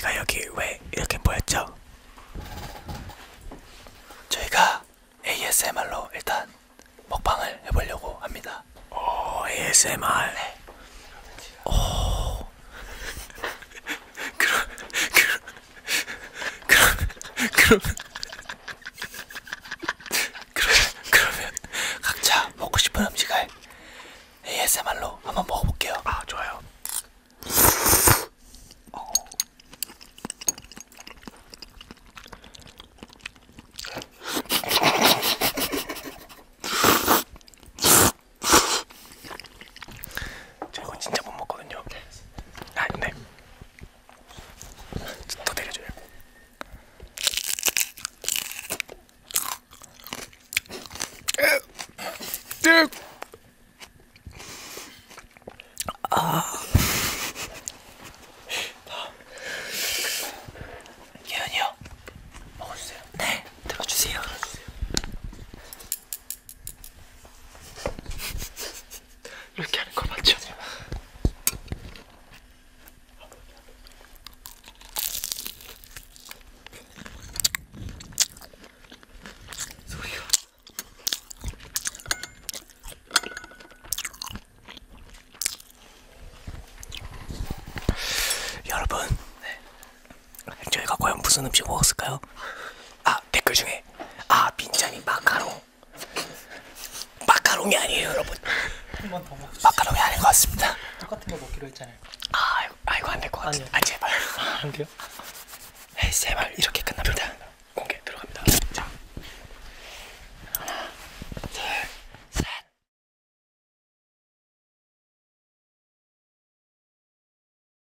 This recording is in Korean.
저희가 여기 왜 이렇게 모였죠? 저희가 ASMR로 일단 먹방을 해보려고 합니다. 오, ASMR. 네. 오. 그러면 각자 먹고 싶은 음식을 ASMR로 한번 먹어볼게요. 아, 좋아요. 저 이거 진짜 못 먹거든요. 아, 네. 또 내려줘요. 예은이요. 먹어주세요. 네, 들어주세요. 이렇게 하는 거 맞죠? 소리가. 여러분, 네. 저희가 과연 무슨 음식 먹었을까요? 아, 댓글 중에 민찬이 마카롱이 아니에요, 여러분. 한 번 더 먹자. 마카롱이 아닌 것 같습니다. 똑같은 거 먹기로 했잖아요. 이거 안 될 것 같아. 아니요. 제발. 안 돼요? ASMR 이렇게 끝납니다.